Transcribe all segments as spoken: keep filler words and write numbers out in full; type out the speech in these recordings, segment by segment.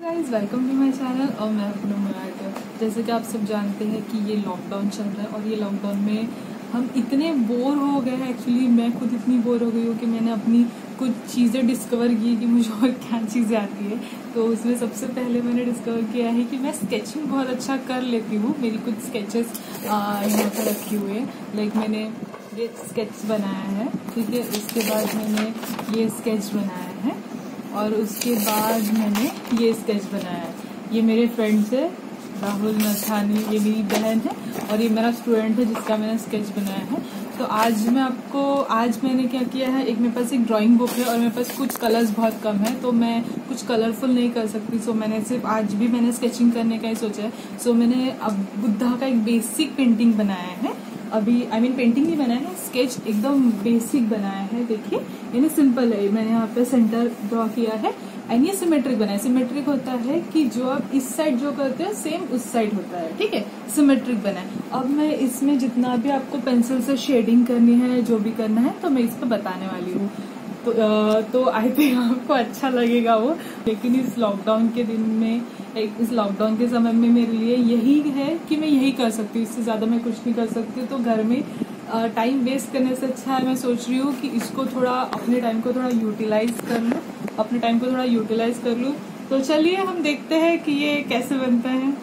Guys welcome to my channel और मैं अपना मुराद। जैसे कि आप सब जानते हैं कि ये लॉकडाउन चल रहा है और ये लॉकडाउन में हम इतने बोर हो गए हैं। एक्चुअली मैं खुद इतनी बोर हो गई हूँ कि मैंने अपनी कुछ चीज़ें डिस्कवर की कि मुझे और क्या चीज़ें आती है। तो उसमें सबसे पहले मैंने डिस्कवर किया है कि मैं स्केचिंग बहुत अच्छा कर लेती हूँ। मेरी कुछ स्केचेस यहाँ पर रखी हुए हैं। लाइक मैंने ये स्केच बनाया है, ठीक है। उसके बाद मैंने ये स्केच बनाया है और उसके बाद मैंने ये स्केच बनाया है। ये मेरे फ्रेंड्स है राहुल नथानी, ये मेरी बहन है और ये मेरा स्टूडेंट है जिसका मैंने स्केच बनाया है। तो आज मैं आपको आज मैंने क्या किया है, एक मेरे पास एक ड्राइंग बुक है और मेरे पास कुछ कलर्स बहुत कम है तो मैं कुछ कलरफुल नहीं कर सकती। सो मैंने सिर्फ आज भी मैंने स्केचिंग करने का ही सोचा है। सो मैंने अब बुद्धा का एक बेसिक पेंटिंग बनाया है। अभी आई मीन पेंटिंग नहीं बनाया है, स्केच एकदम बेसिक बनाया है। देखिए यानी सिंपल है। मैंने यहाँ पे सेंटर ड्रॉ किया है एंड ये सिमेट्रिक बनाया है। सिमेट्रिक होता है कि जो आप इस साइड जो करते हो सेम उस साइड होता है, ठीक है। सिमेट्रिक बना है। अब मैं इसमें जितना भी आपको पेंसिल से शेडिंग करनी है, जो भी करना है, तो मैं इस पर बताने वाली हूँ। तो तो आई थिंक आपको अच्छा लगेगा वो। लेकिन इस लॉकडाउन के दिन में, एक इस लॉकडाउन के समय में मेरे लिए यही है कि मैं यही कर सकती हूँ, इससे ज्यादा मैं कुछ नहीं कर सकती। तो घर में टाइम वेस्ट करने से अच्छा है मैं सोच रही हूँ कि इसको थोड़ा अपने टाइम को थोड़ा यूटिलाइज कर लूँ अपने टाइम को थोड़ा यूटिलाइज कर लूँ। तो चलिए हम देखते हैं कि ये कैसे बनता है।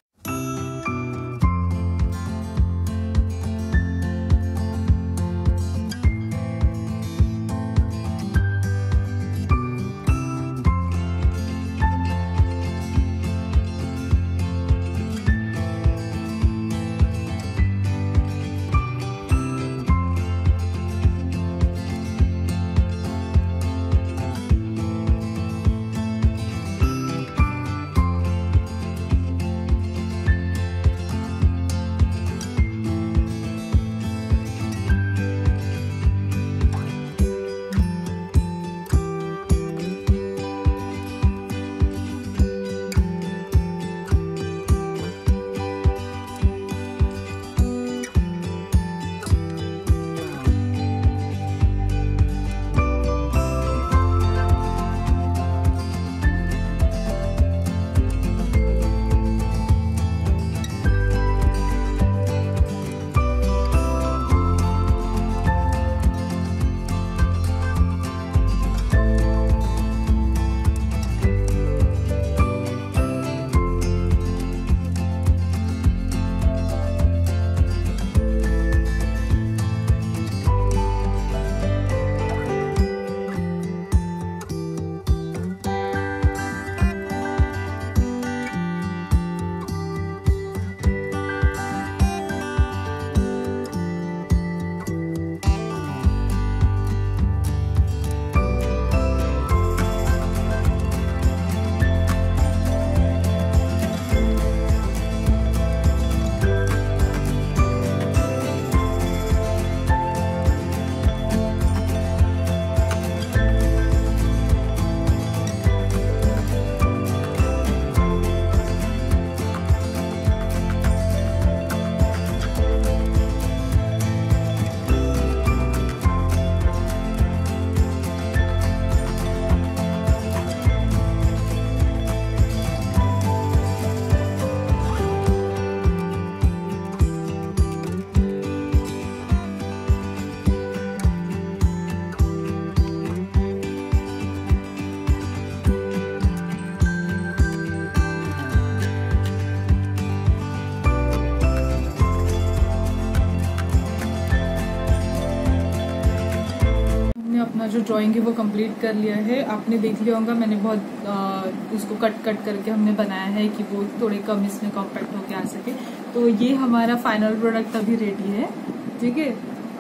अपना जो ड्राइंग है वो कंप्लीट कर लिया है। आपने देख लिया होगा मैंने बहुत आ, उसको कट कट करके हमने बनाया है कि वो थोड़े कम इसमें कॉम्पैक्ट होके आ सके। तो ये हमारा फाइनल प्रोडक्ट अभी रेडी है, ठीक है।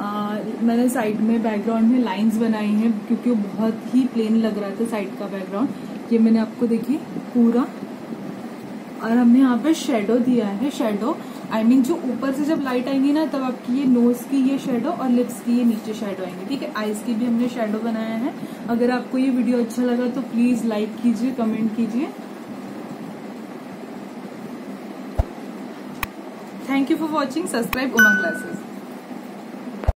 मैंने साइड में बैकग्राउंड में लाइंस बनाई हैं क्योंकि वो बहुत ही प्लेन लग रहा था साइड का बैकग्राउंड। ये मैंने आपको देखिए पूरा, और हमने यहाँ पे शेडो दिया है। शेडो आई मीन जो ऊपर से जब लाइट आएंगी ना तब आपकी ये नोज की ये शेडो और लिप्स की ये नीचे शेडो आएंगी, ठीक है। आईज की भी हमने शेडो बनाया है। अगर आपको ये वीडियो अच्छा लगा तो प्लीज लाइक कीजिए, कमेंट कीजिए। Thank you for watching. Subscribe Umang classes.